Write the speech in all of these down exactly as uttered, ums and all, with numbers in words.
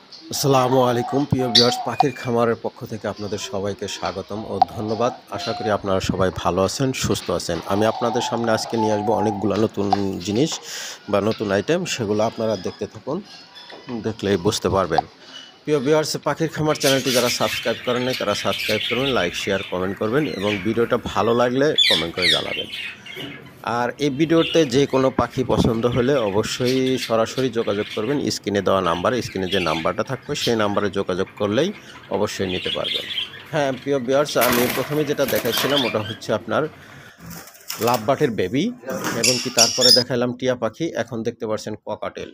আসসালামু আলাইকুম প্রিয় ভিউয়ার্স, পাখির খামারের পক্ষ থেকে আপনাদের সবাইকে স্বাগতম ও ধন্যবাদ। আশা করি আপনারা সবাই ভালো আছেন, সুস্থ আছেন। আমি আপনাদের সামনে আজকে নিয়ে আসবো অনেকগুলো নতুন জিনিস বা নতুন আইটেম, সেগুলো আপনারা দেখতে থাকুন, দেখলেই বুঝতে পারবেন। প্রিয় ভিউয়ার্স, পাখির খামার চ্যানেলটি যারা সাবস্ক্রাইব করেন নাই তারা সাবস্ক্রাইব করবেন, লাইক শেয়ার কমেন্ট করবেন এবং ভিডিওটা ভালো লাগলে কমেন্ট করে জানাবেন। আর এই ভিডিওতে যে কোনো পাখি পছন্দ হলে অবশ্যই সরাসরি যোগাযোগ করবেন স্ক্রিনে দেওয়া নাম্বারে। স্ক্রিনে যে নাম্বারটা থাকবে সেই নাম্বারে যোগাযোগ করলেই অবশ্যই নিতে পারবেন। হ্যাঁ প্রিয় ভিউয়ার্স, আমি প্রথমে যেটা দেখাচ্ছিলাম ওটা হচ্ছে আপনার লাভবার্ডের বেবি, এবং কি তারপরে দেখালাম টিয়া পাখি, এখন দেখতে পাচ্ছেন ককাটেল।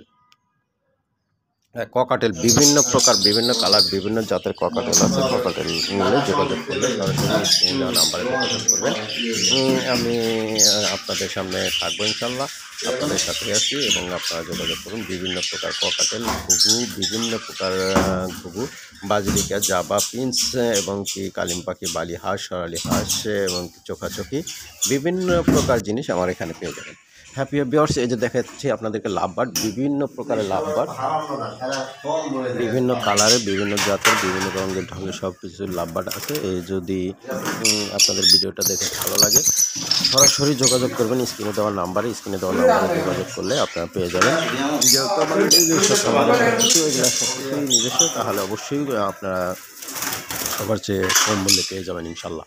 ককাটেল বিভিন্ন প্রকার, বিভিন্ন কালার, বিভিন্ন জাতের ককাটেল আছে। ককাটেল নিলে যোগাযোগ করলে সরাসরি স্ক্রিনে দেওয়া নাম্বারে যোগাযোগ করবেন। আমি আপনাদের সামনে থাকবো ইনশাল্লাহ, আপনাদের সাথে আছি, এবং আপনারা যোগাযোগ করুন। বিভিন্ন প্রকার ককাটেল, ঘুঘু, বিভিন্ন প্রকার ঘুঘু, বাজরিকা, জাবা, পিন্স, এবং কি কালিম পাখি, বালি হাঁস, সরালি হাঁস, এবং চোখাচোখি, বিভিন্ন প্রকার জিনিস আমার এখানে পেয়ে যাবেন। হ্যাপি ভিউয়ার্স, এই যে দেখাচ্ছি আপনাদেরকে লাভবার্ড, বিভিন্ন প্রকারের লাভবার্ড, বিভিন্ন কালারের, বিভিন্ন জাতের, বিভিন্ন রঙের ঢঙের সব কিছু লাভবার্ড আছে। এই যদি আপনাদের ভিডিওটা দেখে ভালো লাগে সরাসরি যোগাযোগ করবেন স্ক্রিনে দেওয়া নাম্বারে। স্ক্রিনে দেওয়া নাম্বারে যোগাযোগ করলে আপনারা পেয়ে যাবেন। যেহেতু আমার নিজস্ব খাবার কিছু এগুলো সব কিছুই নিজস্ব, তাহলে অবশ্যই আপনারা সবার চেয়ে কম মূল্যে পেয়ে যাবেন ইনশাল্লাহ।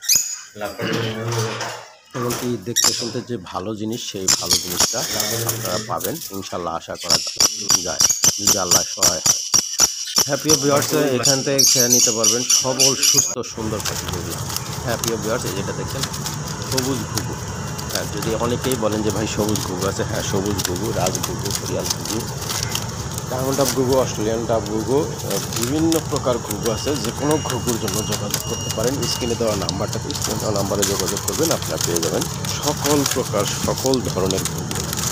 এমনকি দেখতে শুনতে যে ভালো জিনিস, সেই ভালো জিনিসটা আপনারা পাবেন ইনশাল্লাহ, আশা করা যায় যে আল্লাহ সহায় হয়। হ্যাঁ প্রিয় ভিউয়ার্স, এখান থেকে খেয়ে নিতে পারবেন সবল সুস্থ সুন্দর পাখিগুলি। হ্যাঁ প্রিয় ভিউয়ার্স, যেটা দেখছেন সবুজ ঘুঘু। হ্যাঁ, যদি অনেকেই বলেন যে ভাই সবুজ ঘুঘু আছে, হ্যাঁ সবুজ ঘুঘু, রাজ ঘুঘু, হরিয়াল ঘুঘু, ডায়মন্ড ডাব ঘুঘু, অস্ট্রেলিয়ান ডাব ঘুঘু, বিভিন্ন প্রকার ঘুঘু আছে। যে কোনো ঘুঘুর জন্য যোগাযোগ করতে পারেন স্ক্রিনে দেওয়া নাম্বারটাতে। স্ক্রিনে দেওয়া নাম্বারে যোগাযোগ করবেন, আপনারা পেয়ে যাবেন সকল প্রকার সকল ধরনের ঘুঘু।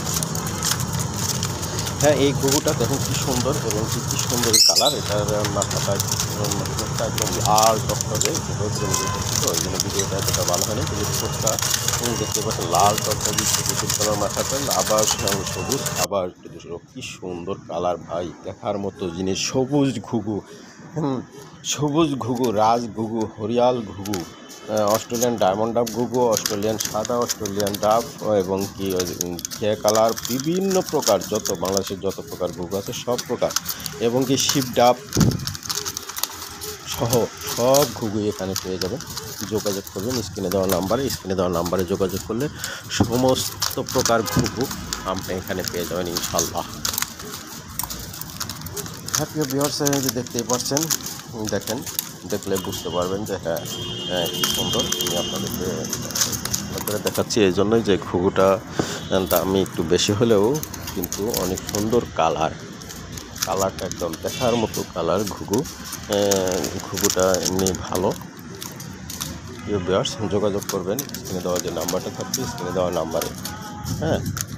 হ্যাঁ, এই ঘুঘুটা দেখুন কি সুন্দর, এবং কি কি সুন্দর কালার। এটার মাথাটা একদম লাল টকটকে, ওই জন্য ভিডিওটা এতটা ভালো হয়নি, কিন্তু ঠোঁটটা দেখতে পাচ্ছেন লাল টকটকে, দুপুর কালার মাথাটা, আবার সবুজ, আবার কি সুন্দর কালার ভাই, দেখার মতো জিনিস। সবুজ ঘুঘু, হুম সবুজ ঘুঘু, রাজ ঘুঘু, হরিয়াল ঘুঘু, অস্ট্রেলিয়ান ডায়মন্ড ডাব ঘুঘু, অস্ট্রেলিয়ান সাদা, অস্ট্রেলিয়ান ডাব, এবং কি ঘে কালার, বিভিন্ন প্রকার যত বাংলাদেশের যত প্রকার ঘুঘু আছে সব প্রকার, এবং কি শিব ডাব সহ সব ঘুঘু এখানে পেয়ে যাবেন। যোগাযোগ করবেন স্ক্রিনে দেওয়া নাম্বারে। স্ক্রিনে দেওয়া নাম্বারে যোগাযোগ করলে সমস্ত প্রকার ঘুঘু আপনি এখানে পেয়ে যাবেন ইনশাল্লাহ। হ্যাপি ভিউয়ার্স, যে দেখতেই পাচ্ছেন, দেখেন, দেখলে বুঝতে পারবেন যে হ্যাঁ হ্যাঁ কি সুন্দর। আমি আপনাদেরকে করে দেখাচ্ছি এই জন্যই যে ঘুঘুটা দামি একটু বেশি হলেও কিন্তু অনেক সুন্দর কালার। কালারটা একদম দেখার মতো কালার। ঘুঘু ঘুঘুটা এমনি ভালো। প্রিয় ভিউয়ার্স, যোগাযোগ করবেন স্ক্রিনে দেওয়া যে নাম্বারটা থাকবে, স্ক্রিনে দেওয়া নাম্বারে। হ্যাঁ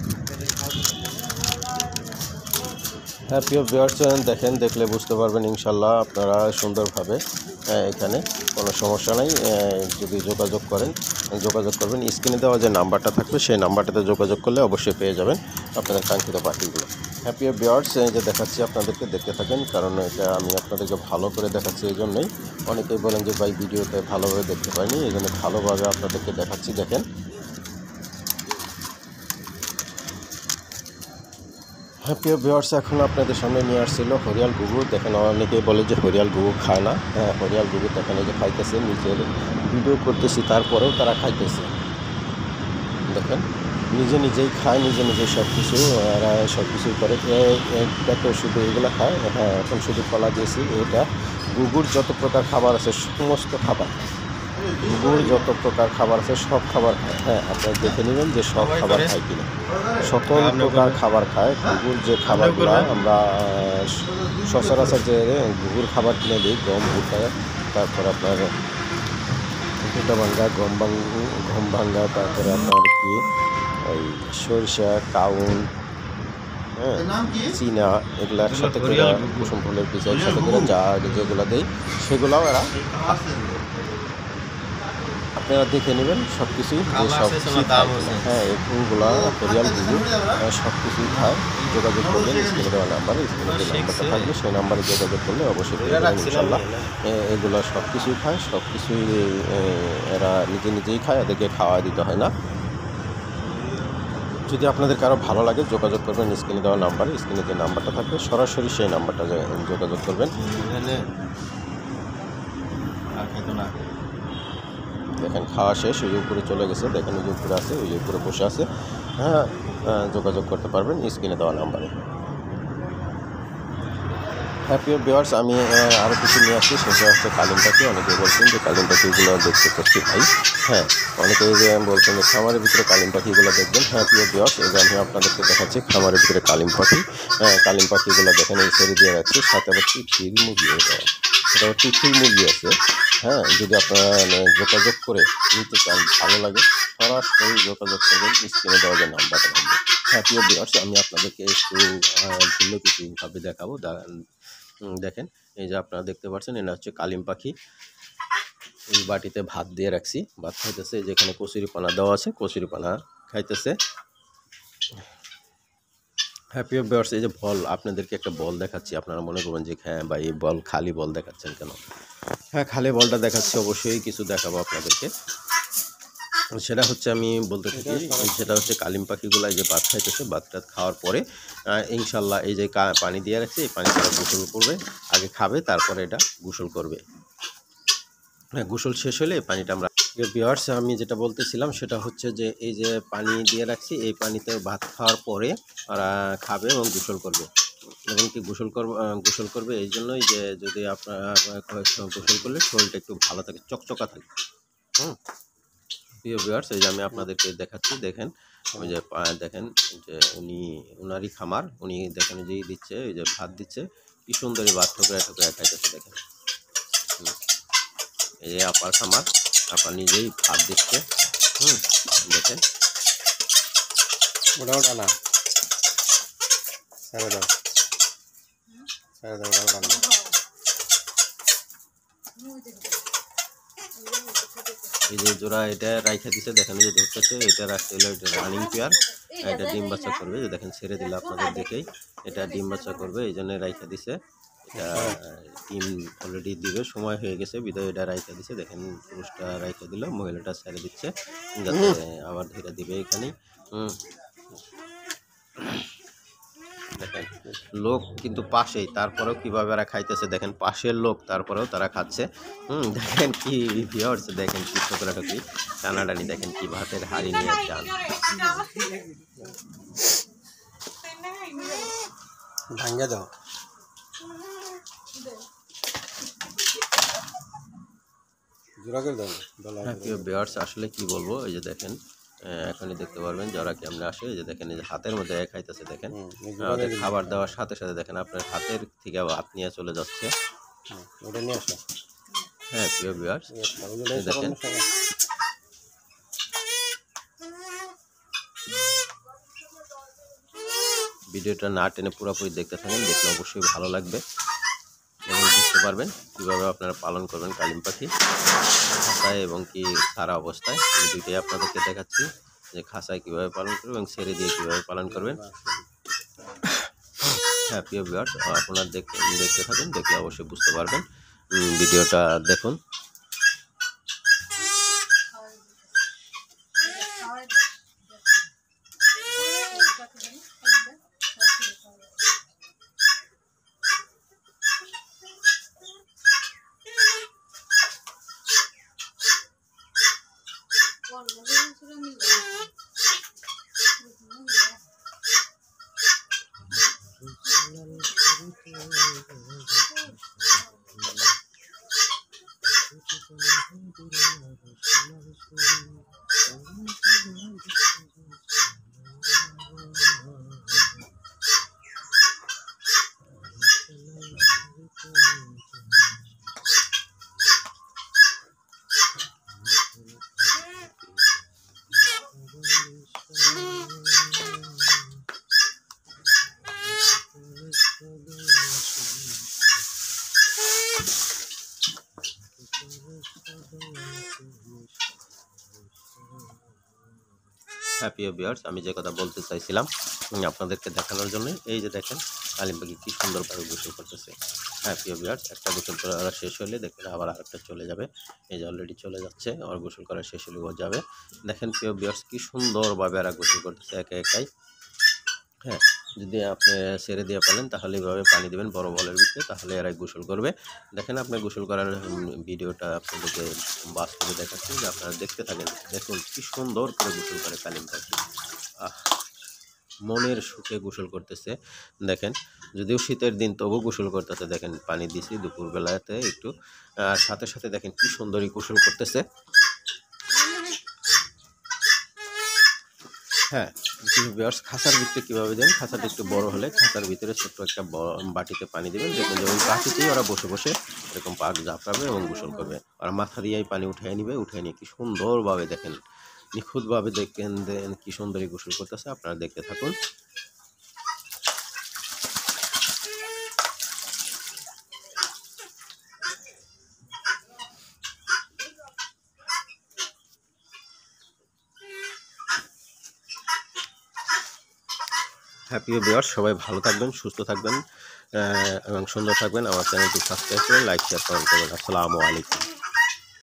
হ্যাঁ প্রিয় ভিউয়ার্স, দেখেন, দেখলে বুঝতে পারবেন ইনশাল্লাহ আপনারা সুন্দরভাবে। এখানে কোনো সমস্যা নাই, যদি যোগাযোগ করেন যোগাযোগ করবেন স্ক্রিনে দেওয়া যে নাম্বারটা থাকবে সেই নাম্বারটাতে যোগাযোগ করলে অবশ্যই পেয়ে যাবেন আপনাদের কাঙ্ক্ষিত পাখিগুলো। হ্যাঁ প্রিয় ভিউয়ার্স, যে দেখাচ্ছি আপনাদেরকে, দেখতে থাকেন, কারণ এটা আমি আপনাদেরকে ভালো করে দেখাচ্ছি। এই জন্যই অনেকেই বলেন যে ভাই ভিডিওতে ভালোভাবে দেখতে পাইনি, এই জন্য ভালোভাবে আপনাদেরকে দেখাচ্ছি। দেখেন, হ্যাঁ প্রিয় ভিউয়ার্স, এখন আপনাদের সামনে নিয়ে আসছিল হরিয়াল ঘুঘু। দেখেন, অনেকেই বলে যে হরিয়াল ঘুঘু খায় না। হ্যাঁ, হরিয়াল ঘুঘু দেখেন এই যে খাইতেছে, নিজের ভিডিও করতেছি তারপরেও তারা খাইতেছে। দেখেন, নিজে নিজেই খায়, নিজে নিজেই সব কিছু, এরা সব কিছুই করে। এটা তো শুধু এগুলো খায়। হ্যাঁ, এখন শুধু কলা দিয়েছি। এটা ঘুঘুর যত প্রকার খাবার আছে সমস্ত খাবার, ঘুঘুর যত প্রকার খাবার আছে সব খাবার খায়। হ্যাঁ, আপনারা দেখে নেবেন যে সব খাবার খায় কিনা। সকল প্রকার খাবার খায়। ঘুঘুর যে খাবারগুলো আমরা সচরাচর যে ঘুঘুর খাবার কিনে দিই, গম, ভুট্টা, তারপর আপনার ভুট্টা ভাঙ্গা, গম ভাঙ্গু গম ভাঙ্গা, তারপরে আপনার কি ওই সরিষা, কাউন, হ্যাঁ, চীনা, এগুলো একসাথে করে, কুসুম ফুলের পিছা একসাথে করে যা যেগুলো দেয় সেগুলোও এরা আপনারা দেখে নেবেন সব কিছুই, সব কিছুই হ্যাঁ এইগুলা কোরিয়ালগুলো সব কিছুই খায়। যোগাযোগ করবেন স্ক্রিনে দেওয়া নাম্বারে, স্ক্রিনে যে নাম্বারটা থাকবে সেই নাম্বারে যোগাযোগ করলে অবশ্যই পেয়ে যাবেন ইনশাল্লাহ। এগুলো সব কিছুই খায়, সব কিছুই এরা নিজে নিজেই খায়, এদেরকে খাওয়া দিতে হয় না। যদি আপনাদের কারো ভালো লাগে যোগাযোগ করবেন স্ক্রিনে দেওয়া নাম্বারে, স্ক্রিনে যে নাম্বারটা থাকবে সরাসরি সেই নাম্বারটা যোগাযোগ করবেন। দেখেন খাওয়া শেষ, ওই যে উপরে চলে গেছে, দেখেন ওই যে উপরে আছে, ওই যে উপরে বসে আছে। হ্যাঁ, যোগাযোগ করতে পারবেন স্ক্রিনে দেওয়া নাম্বারে। হ্যাপি ভিউয়ার্স, আমি আরও কিছু নিয়ে আসছি, সেটা হচ্ছে কালিম পাখি। অনেকে বলছেন যে কালিম পাখিগুলো দেখতে করছি ভাই। হ্যাঁ, অনেকে যে বলছেন যে খামারের ভিতরে কালিম পাখিগুলো দেখবেন। হ্যাঁ প্রিয় ভিউয়ার্স, এই যে আমি আপনাদেরকে দেখাচ্ছি খামারের ভিতরে কালিম পাখি। হ্যাঁ, কালিম পাখিগুলো দেখেন এই ছেড়ে দিয়ে রাখছি, সাথে আবার টিফিল মুরগি, এটা এটা টিফিল মুরগি আছে। হ্যাঁ, যদি আপনারা যোগাযোগ করে নিতে চান, ভালো লাগে, সরাসরি যোগাযোগ করবেন স্ক্রিনে দেওয়া যে নাম্বারটা থাকবে। হ্যাঁ প্রিয় ভিউয়ার্স, আমি আপনাদেরকে একটু ভিন্ন কিছুভাবে দেখাবো। দেখেন এই যে আপনারা দেখতে পাচ্ছেন, এটা হচ্ছে কালিম পাখি। এই বাটিতে ভাত দিয়ে রাখছি, ভাত খাইতেছে। যেখানে কচুরিপানা দেওয়া আছে, কচুরিপানা খাইতেছে। হ্যাপি ভিউয়ার্স, এই যে বল, আপনাদেরকে একটা বল দেখাচ্ছি। আপনারা মনে করবেন যে হ্যাঁ ভাই এই বল খালি বল দেখাচ্ছেন কেন? হ্যাঁ, খালি বলটা দেখাচ্ছি, অবশ্যই কিছু দেখাবো আপনাদেরকে। সেটা হচ্ছে আমি বলতে থাকি, সেটা হচ্ছে কালিম পাখিগুলো এই যে ভাত খাইতেছে। ভাতটা খাওয়ার পরে ইনশাল্লাহ এই যে পানি দিয়ে রাখছে, এই পানি তারা গোসল করবে। আগে খাবে, তারপরে এটা গোসল করবে। হ্যাঁ, গোসল শেষ হলে এই পানিটা আমরা ভিউয়ার্স, আমি যেটা বলতেছিলাম সেটা হচ্ছে যে এই যে পানি দিয়ে রাখছি, এই পানিতে ভাত খাওয়ার পরে ওরা খাবে এবং গোসল করবে। এবং কি গোসল করবে, গোসল করবে এই জন্যই যে যদি আপনারা গোসল করলে শরীরটা একটু ভালো থাকে, চকচকা থাকে। হুম, প্রিয় ভিউয়ার্স, এই যে আমি আপনাদেরকে দেখাচ্ছি। দেখেন ওই যে দেখেন যে উনি উনারই খামার, উনি দেখেন যে দিচ্ছে, এই যে ভাত দিচ্ছে, কি সুন্দর ভাত ঠোকরা ঠোকরা খাইতেছে। দেখেন এই যে আপার খামার, আপা নিজেই ভাত দিচ্ছে। হুম, দেখেন ওটা ওটা না, ছেড়ে দাও, ছেড়ে দাও, ওটা ওটা না। এই যে জোড়া এটা রাইখা দিছে, দেখেন এই যে ধরতেছে, এটা রাখতে হলো এটা রানিং পেয়ার, এটা ডিম বাচ্চা করবে। যে দেখেন ছেড়ে দিলে আপনাদের দেখেই এটা ডিম বাচ্চা করবে, এই জন্য রাইখা দিছে। এটা ডিম অলরেডি দিবে, সময় হয়ে গেছে বিদায় এটা রাইখা দিছে। দেখেন পুরুষটা রাইখা দিল, মহিলাটা ছেড়ে দিচ্ছে যাতে আবার ধীরে দিবে এখানেই। হুম, দেখেন লোক কিন্তু পাশেই, তারপরেও কিভাবে এরা খাইতেছে দেখেন, পাশের লোক তারপরেও তারা খাচ্ছে। হুম, দেখেন কি ভিউয়ার্স, দেখেন কি ছোকরাটা কি টানাটানি, দেখেন কি ভাতের হাড়ি নিয়ে চান। ভাঙ্গে দাও। জোড়া করে দাও। হ্যাঁ প্রিয় ভিউয়ার্স, আসলে কি বলবো, এই যে দেখেন এখনই দেখতে পারবেন যারা কেমনে আসে। এই যে দেখেন এই যে হাতের মধ্যে খাইতেছে, দেখেন ওদের খাবার দেওয়ার সাথে সাথে দেখেন আপনার হাতের থেকে ভাত নিয়ে চলে যাচ্ছে। ওটা নিয়ে আসো। হ্যাঁ প্রিয় ভিউয়ার্স, দেখেন ভিডিওটা না টেনে পুরোপুরি দেখতে থাকেন, দেখলে অবশ্যই ভালো লাগবে এবং বুঝতে পারবেন কীভাবে আপনারা পালন করবেন কালিম পাখি খাঁচায় এবং কি সারা অবস্থায়। আমি দুইটাই আপনাদেরকে দেখাচ্ছি যে খাঁচায় কীভাবে পালন করবেন এবং ছেড়ে দিয়ে কীভাবে পালন করবেন। হ্যাঁ প্রিয় ভিউয়ার্স, আপনারা দেখতে দেখতে থাকুন, দেখলে অবশ্যই বুঝতে পারবেন। ভিডিওটা দেখুন। হ্যাপি ভিউয়ার্স, আমি যে কথা বলতে চাইছিলাম উম, আপনাদেরকে দেখানোর জন্য, এই যে দেখেন কালিম পাখি কি সুন্দরভাবে গোসল করতেছে। হ্যাপি ভিউয়ার্স, একটা গোসল করা শেষ হলে দেখেন আবার আরেকটা চলে যাবে। এই যে অলরেডি চলে যাচ্ছে, আর গোসল করা শেষ হলে ও যাবে। দেখেন প্রিয় ভিউয়ার্স কি সুন্দরভাবে এরা গোসল করতেছে একা একাই। হ্যাঁ, যদি আপনি ছেড়ে দিয়ে পারেন তাহলে এভাবে পানি দিবেন বড় বলের ভিতরে, তাহলে এরাই গোসল করবে। দেখেন আপনি গোসল করার উম, ভিডিওটা আপনাদেরকে বাস্তবে দেখাচ্ছি, যে আপনারা দেখতে থাকেন। দেখুন কি সুন্দর করে গোসল করে কালিম পাখি। আহ, মনের সুখে গোসল করতেছে। দেখেন যদিও শীতের দিন তবু গোসল করতেছে। দেখেন পানি দিছি দুপুরবেলাতে একটু, আর সাথে সাথে দেখেন কি সুন্দরই গোসল করতেছে। হ্যাঁ, ভিউয়ার্স খাঁচার ভিতরে কীভাবে দেন, খাঁচাটা একটু বড় হলে খাঁচার ভিতরে ছোট্ট একটা ব- বাটিতে পানি দেবেন। দেখবেন যে ওই বাটিতেই ওরা বসে বসে এরকম পাক ঝাপড়াবে এবং গোসল করবে। আর মাথা দিয়েই পানি উঠিয়ে নিবে, উঠিয়ে নিয়ে কি সুন্দরভাবে দেখেন নিখুঁতভাবে দেখেন দেন কি সুন্দরই গোসল করতেছে। আপনারা দেখতে থাকুন। হ্যাপি ভিউয়ার্স, সবাই ভালো থাকবেন, সুস্থ থাকবেন আহ, এবং সুন্দর থাকবেন। আমার চ্যানেলটি সাবস্ক্রাইব করুন, লাইক শেয়ার কমেন্ট করবেন। আসসালামু আলাইকুম।